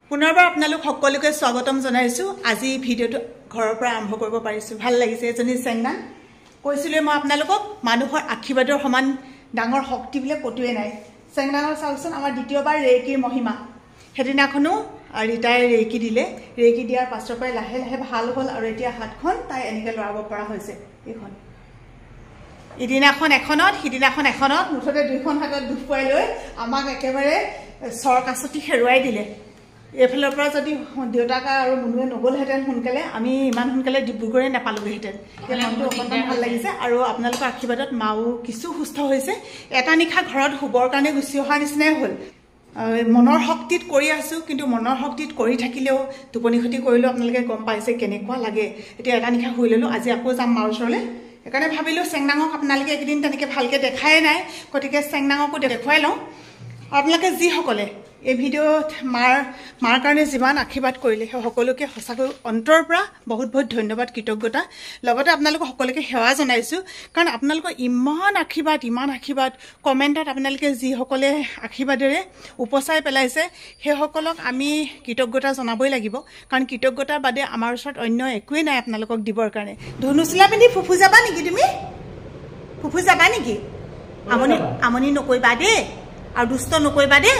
পুনৰবাৰ আপোনালোক সকলোকে স্বাগতম জনাইছো। আজি ভিডিওটো ঘৰৰ পৰা আৰম্ভ কৰিব পাৰিছো। ভাল লাগিছে। এজনী চেংনা কৈছিলো মই আপোনালোকক মানুহৰ আশীৰ্বাদৰ সমান ডাঙৰ শক্তি বিলে কটুৱে নাই। চেংনাৰ চাওকচোন আমাৰ দ্বিতীয়বাৰ ৰেকিৰ মহিমা। হেদিনাখনো ৰিটায়াৰ ৰেকি দিলে। ৰেকি দিয়াৰ পাছৰ পৰা লাহে লাহে ভাল হ'ল আৰু এতিয়া হাতখন তাই এনেকৈ লৰাব পৰা হৈছে। এইখন ইদিনাখন এখনত সিদিনাখন এখনত মুঠতে দুইখন হাতত দুখ পাই লৈ আমাক একেবাৰে চৰকাছতি হেৰুৱাই দিলে। এফালৰ পৰা যদি দেউতাক আৰু মুনুৱে নগ'লহেঁতেন সোনকালে আমি ইমান সোনকালে ডিব্ৰুগড়ে নাপালোগৈহেঁতেন। মনটো অকণমান ভাল লাগিছে আৰু আপোনালোকৰ আশীৰ্বাদত মাও কিছু সুস্থ হৈছে। এটা নিশা ঘৰত শুবৰ কাৰণে গুচি অহাৰ নিচিনাই হ'ল। মনৰ শক্তিত কৰি আছোঁ, কিন্তু মনৰ শক্তিত কৰি থাকিলেও টোপনি ক্ষতি কৰিলেও আপোনালোকে গম পাইছে কেনেকুৱা লাগে। এতিয়া এটা নিশা শুই ল'লোঁ, আজি আকৌ যাম মাৰ ওচৰলৈ। সেইকাৰণে ভাবিলোঁ চেংনাঙক আপোনালোকে এইকেইদিন তেনেকৈ ভালকৈ দেখাই নাই, গতিকে চেংনাঙকো দেখুৱাই লওঁ। আপোনালোকে যিসকলে এই ভিডিঅ'ত মাৰ কাৰণে যিমান আশীৰ্বাদ কৰিলে সেই সকলোকে সঁচাকৈ অন্তৰৰ পৰা বহুত বহুত ধন্যবাদ, কৃতজ্ঞতা। লগতে আপোনালোকক সকলোকে সেৱা জনাইছোঁ, কাৰণ আপোনালোকৰ ইমান আশীৰ্বাদ কমেণ্টত আপোনালোকে যিসকলে আশীৰ্বাদেৰে উপচাই পেলাইছে সেইসকলক আমি কৃতজ্ঞতা জনাবই লাগিব, কাৰণ কৃতজ্ঞতাৰ বাদে আমাৰ ওচৰত অন্য একোৱেই নাই আপোনালোকক দিবৰ কাৰণে। ধুনু চোলা পিন্ধি ফুফু যাবা নেকি? তুমি ফুফু যাবা নেকি? আমনি নকৰিবা দেই, আৰু দুষ্ট নকৰিবা দেই।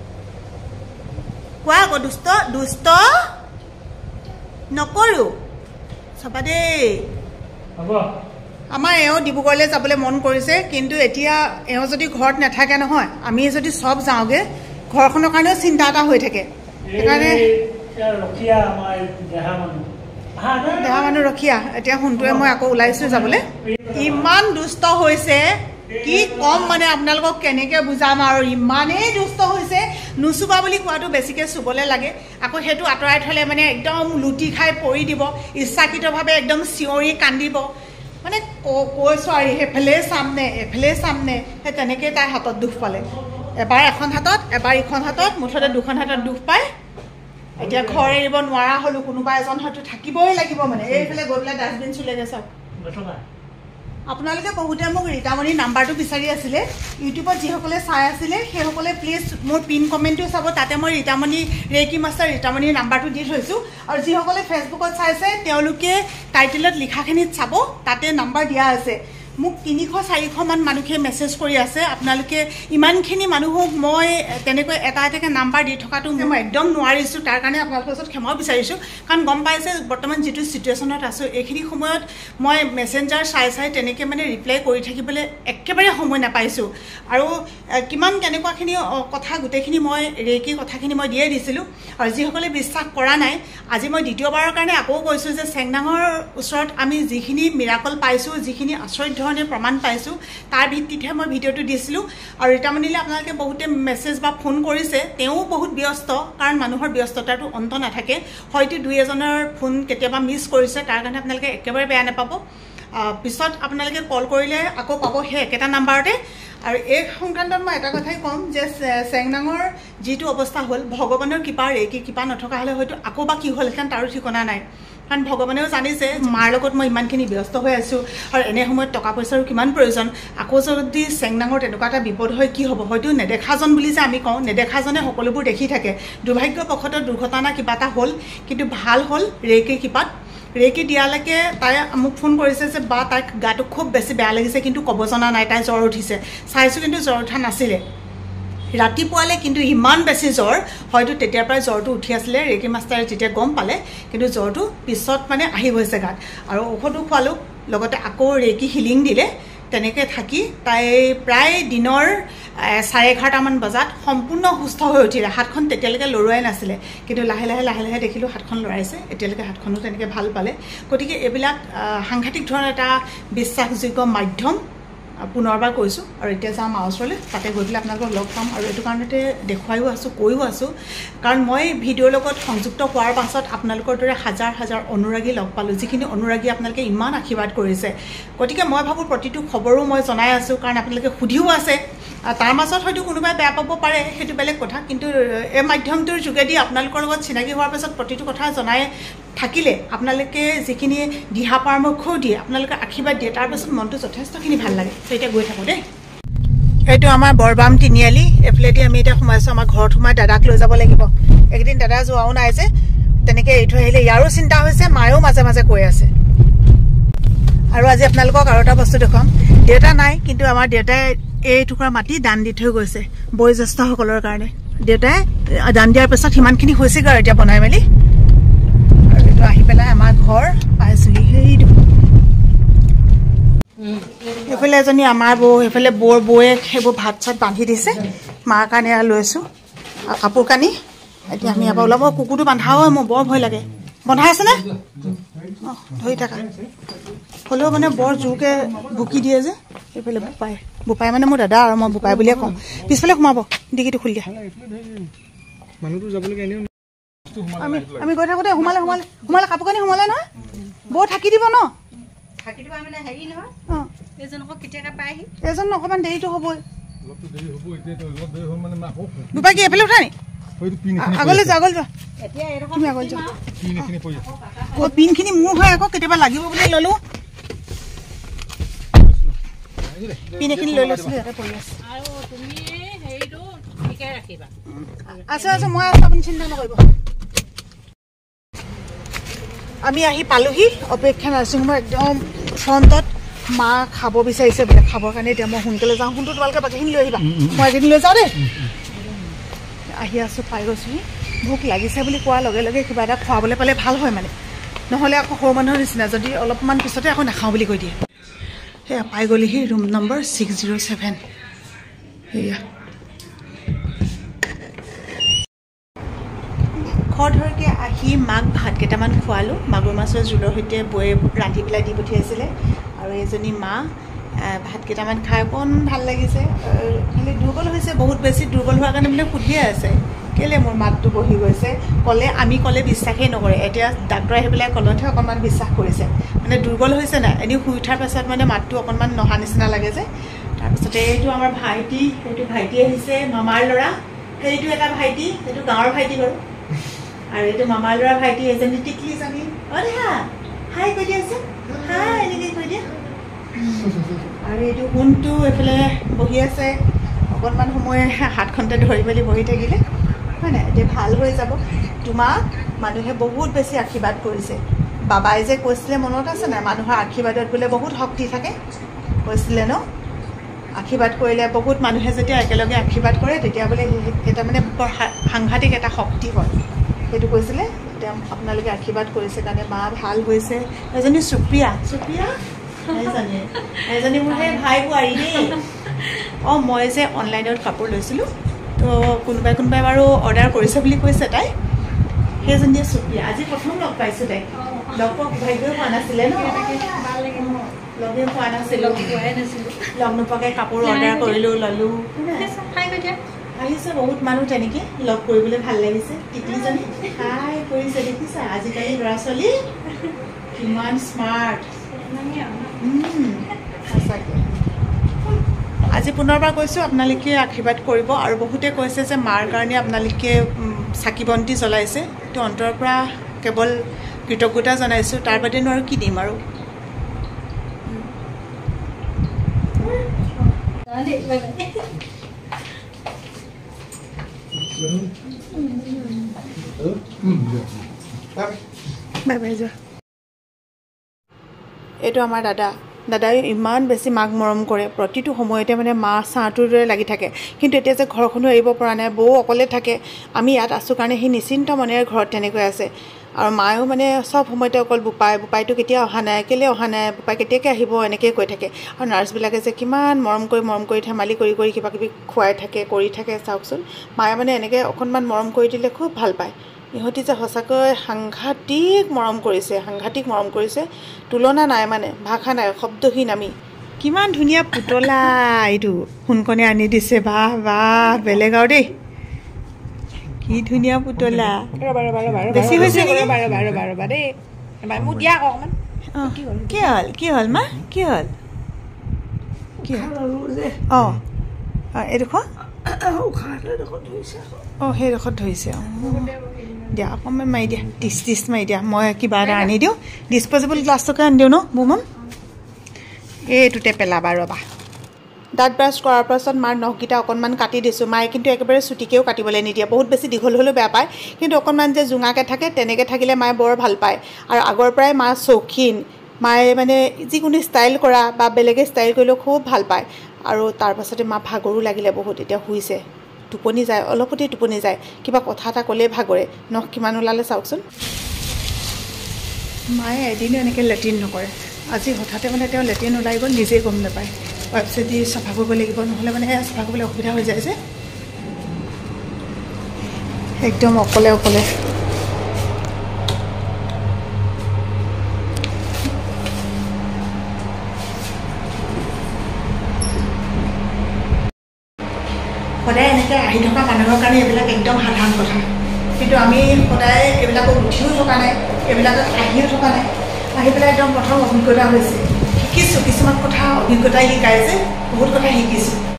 কোৱা আকৌ দুষ্ট নকৰো চাবা দেই। আমাৰ এওঁ ডিব্ৰুগড়লৈ যাবলৈ মন কৰিছে, কিন্তু এতিয়া এওঁ যদি ঘৰত নাথাকে নহয়, আমি যদি চব যাওঁগৈ ঘৰখনৰ কাৰণেও চিন্তা এটা হৈ থাকে। সেইকাৰণে দেহা মানুহ ৰখীয়া। এতিয়া সোনটোৱে মই আকৌ ওলাইছোঁ যাবলৈ। ইমান দুষ্ট হৈছে কি কম, মানে আপোনালোকক কেনেকৈ বুজাম আৰু ইমানেই দুষ্ট হৈছে। নুচুবা বুলি কোৱাটো বেছিকৈ চুবলৈ লাগে, আকৌ সেইটো আঁতৰাই থ'লে মানে একদম লুটি খাই পৰি দিব, ইচ্ছাকৃতভাৱে একদম চিঞৰি কান্দিব। মানে কৈছোঁ আৰু সেইফালে চামনে সেই তেনেকৈ তাই হাতত দুখ পালে। এবাৰ এখন হাতত এবাৰ ইখন হাতত, মুঠতে দুখন হাতত দুখ পায়। এতিয়া ঘৰ এৰিব নোৱাৰা হ'লোঁ, কোনোবা এজন হয়তো থাকিবই লাগিব। মানে এইফালে গৈ পেলাই ডাষ্টবিন চুলেগৈ চাওক। আপোনালোকে বহুতে মোক ৰীতামণিৰ নাম্বাৰটো বিচাৰি আছিলে। ইউটিউবত যিসকলে চাই আছিলে সেইসকলে প্লিজ মোৰ পিন কমেণ্টটো চাব, তাতে মই ৰীতামণি ৰেকি মাষ্টাৰ ৰীতামণিৰ নাম্বাৰটো দি থৈছোঁ। আৰু যিসকলে ফেচবুকত চাইছে তেওঁলোকে টাইটেলত লিখাখিনিত চাব, তাতে নাম্বাৰ দিয়া আছে। মোক 300-400মান মানুহে মেছেজ কৰি আছে। আপোনালোকে ইমানখিনি মানুহক মই তেনেকৈ এটা এটাকৈ নাম্বাৰ দি থকাটো মই একদম নোৱাৰিছোঁ। তাৰ কাৰণে আপোনালোকৰ ওচৰত ক্ষমাও বিচাৰিছোঁ, কাৰণ গম পাইছে বৰ্তমান যিটো ছিটুৱেশ্যনত আছোঁ, এইখিনি সময়ত মই মেছেঞ্জাৰ চাই তেনেকৈ মানে ৰিপ্লাই কৰি থাকিবলৈ একেবাৰে সময় নাপাইছোঁ। আৰু কিমান কেনেকুৱাখিনি কথা গোটেইখিনি মই ৰেকি কথাখিনি মই দিয়ে দিছিলোঁ। আৰু যিসকলে বিশ্বাস কৰা নাই, আজি মই দ্বিতীয়বাৰৰ কাৰণে আকৌ কৈছোঁ যে চেংনাঙৰ ওচৰত আমি যিখিনি মিৰাকল পাইছোঁ, যিখিনি আচৰিত প্ৰমাণ পাইছোঁ, তাৰ ভিত্তিতহে মই ভিডিঅ'টো দিছিলোঁ। আৰু ৰীতামণিলৈ আপোনালোকে বহুতে মেছেজ বা ফোন কৰিছে। তেওঁ বহুত ব্যস্ত, কাৰণ মানুহৰ ব্যস্ততাটো অন্ত নাথাকে। হয়তো দুই এজনৰ ফোন কেতিয়াবা মিছ কৰিছে, তাৰ কাৰণে আপোনালোকে একেবাৰে বেয়া নাপাব। পিছত আপোনালোকে কল কৰিলে আকৌ পাব সেই একেটা নাম্বাৰতে। আৰু এই সংক্ৰান্তত মই এটা কথাই ক'ম যে চেংনাঙৰ যিটো অৱস্থা হ'ল, ভগৱানৰ কৃপা ৰেকি কৃপা নথকা হ'লে হয়তো আকৌ বা কি হ'লহেঁতেন তাৰো ঠিকনা নাই। কাৰণ ভগৱানেও জানিছে মাৰ লগত মই ইমানখিনি ব্যস্ত হৈ আছোঁ, আৰু এনে সময়ত টকা পইচাৰো কিমান প্ৰয়োজন। আকৌ যদি চেংনাঙৰ তেনেকুৱা এটা বিপদ হয় কি হ'ব? হয়তো নেদেখাজন বুলি যে আমি কওঁ, নেদেখাজনে সকলোবোৰ দেখি থাকে। দুৰ্ভাগ্যবশতঃ দুৰ্ঘটনা কিবা এটা হ'ল, কিন্তু ভাল হ'ল ৰেকিৰ কৃপাত। ৰেকি দিয়ালৈকে তাই মোক ফোন কৰিছে যে বা তাইৰ গাটো খুব বেছি বেয়া লাগিছে, কিন্তু ক'ব জনা নাই, তাই জ্বৰ উঠিছে। চাইছোঁ কিন্তু জ্বৰ উঠা নাছিলে। ৰাতিপুৱালে কিন্তু ইমান বেছি জ্বৰ, হয়তো তেতিয়াৰ পৰাই জ্বৰটো উঠি আছিলে। ৰেকি মাষ্টাৰে যেতিয়া গম পালে, কিন্তু জ্বৰটো পিছত মানে আহি গৈছে গাত। আৰু ঔষধো খোৱালোঁ, লগতে আকৌ ৰেকি হিলিং দিলে। তেনেকৈ থাকি তাই প্ৰায় দিনৰ 11:30মান বজাত সম্পূৰ্ণ সুস্থ হৈ উঠিলে। হাতখন তেতিয়ালৈকে লৰোৱাই নাছিলে, কিন্তু লাহে লাহে দেখিলোঁ হাতখন লৰাইছে। এতিয়ালৈকে হাতখনো তেনেকৈ ভাল পালে। গতিকে এইবিলাক সাংঘাতিক ধৰণৰ এটা বিশ্বাসযোগ্য মাধ্যম। পুনৰবাৰ কৈছোঁ। আৰু এতিয়া যাম মাৰ ওচৰলৈ, তাতে গৈ পেলাই আপোনালোকক লগ পাম। আৰু এইটো কাৰণতে দেখুৱাইও আছোঁ, কৈও আছোঁ, কাৰণ মই ভিডিঅ'ৰ লগত সংযুক্ত হোৱাৰ পাছত আপোনালোকৰ দৰে হাজাৰ হাজাৰ অনুৰাগী লগ পালোঁ, যিখিনি অনুৰাগী আপোনালোকে ইমান আশীৰ্বাদ কৰিছে। গতিকে মই ভাবোঁ প্ৰতিটো খবৰো মই জনাই আছোঁ, কাৰণ আপোনালোকে সুধিও আছে। তাৰ মাজত হয়তো কোনোবাই বেয়া পাব পাৰে, সেইটো বেলেগ কথা, কিন্তু এই মাধ্যমটোৰ যোগেদি আপোনালোকৰ লগত চিনাকি হোৱাৰ পাছত প্ৰতিটো কথা জনাই থাকিলে আপোনালোকে যিখিনি দিহা পৰামৰ্শও দিয়ে, আপোনালোকে আশীৰ্বাদ দিয়ে, তাৰ পাছত মনটো যথেষ্টখিনি ভাল লাগে। তো এতিয়া গৈ থাকোঁ দেই। এইটো আমাৰ বৰবাম তিনিআলি এফালেদি আমি এতিয়া সোমাইছোঁ আমাৰ ঘৰত সোমাই দাদাক লৈ যাব লাগিব একদিন দাদা যোৱাও নাই যে তেনেকৈ এৰি থৈ আহিলে ইয়াৰো চিন্তা হৈছে মায়েও মাজে মাজে কৈ আছে আৰু আজি আপোনালোকক আৰু এটা বস্তু দেখুৱাম দেউতা নাই কিন্তু আমাৰ দেউতাই এই টুকুৰা মাটি দান দি থৈ গৈছে বয়োজ্যেষ্ঠসকলৰ কাৰণে দেউতাই দান দিয়াৰ পিছত সিমানখিনি হৈছেগৈ আৰু এতিয়া বনাই মেলি আৰু এইটো আহি পেলাই আমাৰ ঘৰ পাইছোহি সেইটো এইফালে এজনী আমাৰ বৌ সেইফালে বৰ বৌয়ে সেইবোৰ ভাত চাত বান্ধি দিছে মাৰ কাৰণে লৈছোঁ আৰু কাপোৰ কানি এতিয়া আমি ইয়াৰ পৰা ওলাব কুকুৰটো বান্ধা হয় মোৰ বৰ ভয় লাগে বন্ধাই আছেনে অঁ ধৰি থাকা হ'লেও মানে বৰ জোৰকৈ ভুকি দিয়ে যে এইফালে বোপাই মানে মোৰ দাদা আৰু মই বোপাই বুলিয়ে কওঁ পিছফালে সোমাব ডিকিটো খুলি দিয়া আমি গৈ থাকোঁতে সোমালে কাপোৰ কানি সোমালে নহয় বৌ থাকি দিব ন এজন অকণমান দেৰিটো হ'বই বোপাই কি এইফালে উঠা নি আগলৈ যোৱা তুমি আগলৈ যোৱা পিনখিনি মোৰ হয় আকৌ কেতিয়াবা লাগিব বুলি ল'লোঁ পিন এখিনি লৈ লৈছিলোঁ ইয়াতে পৰি আছে আছে মই আছোঁ আপুনি চিন্তা নকৰিব আমি আহি পালোহি অপেক্ষা নাৰ্ছিং হোমৰ একদম ফ্ৰণ্টত মা খাব বিচাৰিছে বোলে খাবৰ কাৰণে এতিয়া মই সোনকালে যাওঁ সোনটো তোমালোকে বাকীখিনি লৈ আহিবা মই এইখিনি লৈ যাওঁ দেই আহি আছোঁ পাই গৈছোঁহি ভোক লাগিছে বুলি কোৱাৰ লগে লগে কিবা এটা খুৱাবলৈ পালে ভাল হয় মানে নহ'লে আকৌ সৰু মানুহৰ নিচিনা যদি অলপমান পিছতে আকৌ নাখাওঁ বুলি কৈ দিয়ে সেয়া পাই গ'লিহি ৰুম নম্বৰ 607 সেয়া খৰধৰকৈ আহি মাক ভাত কেইটামান খোৱালোঁ মাগুৰ মাছৰ জোলৰ সৈতে বৌয়ে ৰান্ধি পেলাই দি পঠিয়াইছিলে আৰু এজনী মা ভাত কেইটামান খাই অকণ ভাল লাগিছে খালি দুৰ্বল হৈছে বহুত বেছি দুৰ্বল হোৱাৰ কাৰণে মানে সুধিয়ে আছে কেলৈ মোৰ মাতটো বহি গৈছে আমি ক'লে বিশ্বাসেই নকৰে এতিয়া ডাক্তৰে আহি পেলাই ক'লতহে অকণমান বিশ্বাস কৰিছে মানে দুৰ্বল হৈছে নাই এনেই শুই উঠাৰ পাছত মানে মাতটো অকণমান নহা নিচিনা লাগে যে তাৰপিছতে এইটো আমাৰ ভাইটি সেইটো ভাইটি আহিছে মামাৰ ল'ৰা সেইটো এটা ভাইটি সেইটো গাঁৱৰ ভাইটি বাৰু আৰু এইটো মামাৰ ল'ৰা ভাইটি এজনী টিকলিজনী দেহা হাই কৈ দিয়া আছে হাই এনেকৈ কৈ দিয়া আৰু এইটো কোনটো এইফালে বহি আছে অকণমান সময় হাতখনতে ধৰি মেলি বহি থাকিলে হয় নাই এতিয়া ভাল হৈ যাব তোমাক মানুহে বহুত বেছি আশীৰ্বাদ কৰিছে বাবাই যে কৈছিলে মনত আছে নাই মানুহৰ আশীৰ্বাদত বোলে বহুত শক্তি থাকে কৈছিলে ন আশীৰ্বাদ কৰিলে বহুত মানুহে যেতিয়া একেলগে আশীৰ্বাদ কৰে তেতিয়া বোলে এটা মানে বৰ সাংঘাতিক এটা শক্তি হয় সেইটো কৈছিলে এতিয়া আপোনালোকে আশীৰ্বাদ কৰিছে কাৰণে মা ভাল হৈছে এজনী সুপ্ৰিয়া এজনী মোৰ সেই ভাই বোৱাৰী দেই অঁ মই যে অনলাইনত কাপোৰ লৈছিলোঁ তো কোনোবাই বাৰু অৰ্ডাৰ কৰিছে বুলি কৈছে তাই সেইজনীয়ে সুপ্ৰিয়া আজি প্ৰথম লগ পাইছোঁ তাইক লগ ভাগ্যও পোৱা নাছিলে ন লগে পোৱা নাছিলোঁ লগ নোপোৱাকৈ কাপোৰ অৰ্ডাৰ কৰিলোঁ ল'লোঁ আহিছে বহুত মানুহ তেনেকৈ লগ কৰিবলৈ ভাল লাগিছে টিকলিজনী খাই কৰিছে দেখিছা আজিকালি ল'ৰা ছোৱালী কিমান স্মাৰ্ট সঁচাকৈ আজি পুনৰবাৰ কৈছোঁ আপোনালোকে আশীৰ্বাদ কৰিব আৰু বহুতে কৈছে যে মাৰ কাৰণে আপোনালোকে চাকি বন্তি জ্বলাইছে এইটো অন্তৰৰ পৰা কেৱল কৃতজ্ঞতা জনাইছোঁ তাৰ বাদেনো আৰু কি দিম আৰু বাই বাই যোৱা এইটো আমাৰ দাদাই ইমান বেছি মাক মৰম কৰে প্ৰতিটো সময়তে মানে মা চাহটোৰ দৰে লাগি থাকে কিন্তু এতিয়া যে ঘৰখনো এৰিব পৰা নাই বৌ অকলে থাকে আমি ইয়াত আছোঁ কাৰণে সি নিশ্চিন্ত মনেৰে ঘৰত তেনেকৈ আছে আৰু মায়েও মানে চব সময়তে অকল বোপাইটো কেতিয়া অহা নাই কেলৈ অহা নাই বোপাই কেতিয়াকৈ আহিব এনেকৈ কৈ থাকে আৰু নাৰ্ছবিলাকে যে কিমান মৰম কৰি ধেমালি কৰি কিবা কিবি খুৱাই থাকে কৰি থাকে চাওকচোন মায়ে মানে এনেকৈ অকণমান মৰম কৰি দিলে খুব ভাল পায় ইহঁতি যে সঁচাকৈ সাংঘাতিক মৰম কৰিছে তুলনা নাই মানে ভাষা নাই শব্দহীন আমি কিমান ধুনীয়া পুতলা এইটো সোণকণে আনি দিছে বাহ বেলেগ আৰু দেই কি ধুনীয়া পুতলা বেছি হৈছে কি হ'ল মা কি হ'ল অঁ এইডোখৰ অঁ সেইডোখৰত ধৰিছে অঁ দিয়া অকণমান মাৰি দিয়া টিচ মাৰি দিয়া মই কিবা এটা আনি দিওঁ ডিছপ'জেবল গ্লাছটোকে আনি দিওঁ ন বুমম এইটোতে পেলাবা ৰ'বা দাঁত ব্ৰাছ কৰাৰ পাছত মাৰ নখকেইটা অকণমান কাটি দিছোঁ। মায়ে কিন্তু একেবাৰে চুটিকৈও কাটিবলৈ নিদিয়ে, বহুত বেছি দীঘল হ'লেও বেয়া পায়, কিন্তু অকণমান যে জোঙাকৈ থাকে তেনেকৈ থাকিলে মায়ে বৰ ভাল পায়। আৰু আগৰ পৰাই মা চৌখিন, মায়ে মানে যিকোনো ষ্টাইল কৰা বা বেলেগে ষ্টাইল কৰিলেও খুব ভাল পায়। আৰু তাৰপাছতে মা ভাগৰো লাগিলে বহুত, এতিয়া শুইছে, টোপনি যায়, অলপতে টোপনি যায়, কিবা কথা এটা ক'লেই ভাগৰে। নখ কিমান ওলালে চাওকচোন। মায়ে এদিনো এনেকৈ লেট্ৰিন নকৰে, আজি হঠাতে মানে তেওঁ লেট্ৰিন ওলাই গ'ল, নিজেই গম নাপায়। ৱাইপছে দি চাফা কৰিব লাগিব, নহ'লে মানে চাফা কৰিবলৈ অসুবিধা হৈ যায় যে, একদম অকলে অকলে। সদায় এনেকৈ আহি থকা মানুহৰ কাৰণে এইবিলাক একদম সাধাৰণ কথা, কিন্তু আমি সদায় এইবিলাকত উঠিও থকা নাই, এইবিলাকত আহিও থকা নাই। আহি পেলাই একদম প্ৰথম অভিজ্ঞতা হৈছে, শিকিছোঁ কিছুমান কথা, অভিজ্ঞতাই শিকাই যে বহুত কথা শিকিছোঁ।